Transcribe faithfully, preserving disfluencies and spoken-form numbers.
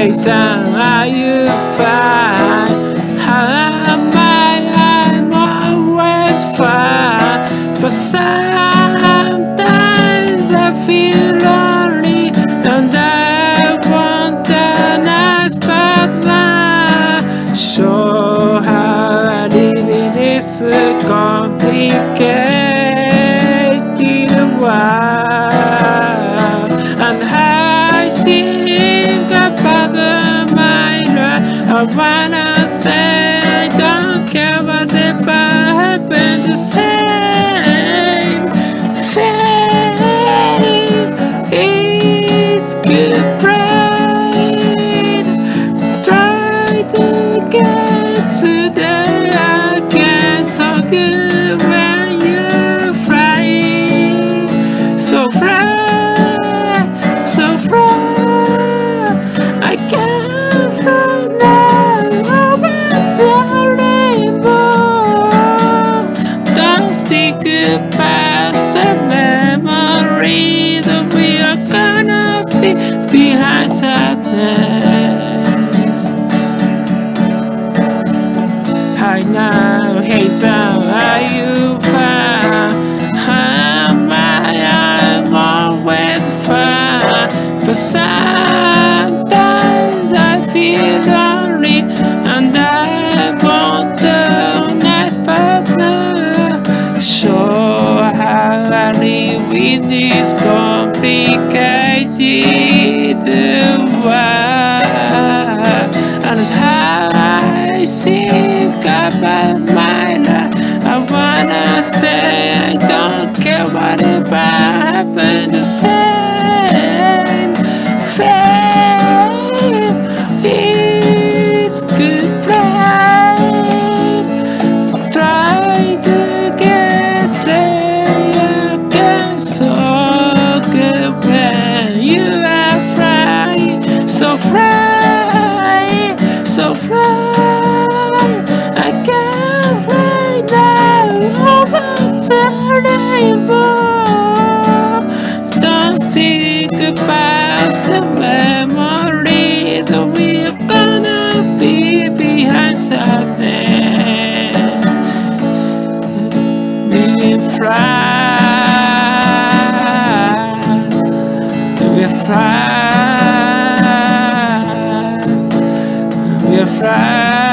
Hey son, are you fine? How am I? I'm always fine, but sometimes I feel lonely and I want a nice partner. So how I live in this complicated world, and I think about my life. I wanna say I don't care whatever happened. The same fate, it's good pride. Try to get today again. So good when you're flying, so fly, so fly. I can't fly now over the rainbow. Don't stick past the memories that we are gonna be behind sadness. Hi now, hey son, are you fine? Am I? I'm always fine, but sometimes I feel lonely and I want a nice partner. So how I live in this complicated world, and how I think about my life. I wanna say I don't care whatever happened. The same fate, it's good pride. Try to get there again. So good when you are flying, so fly, so fly. I can't fly now over the rainbow. Don't think about the memories we're gonna be behind sadness. We fly, we fly, we fly.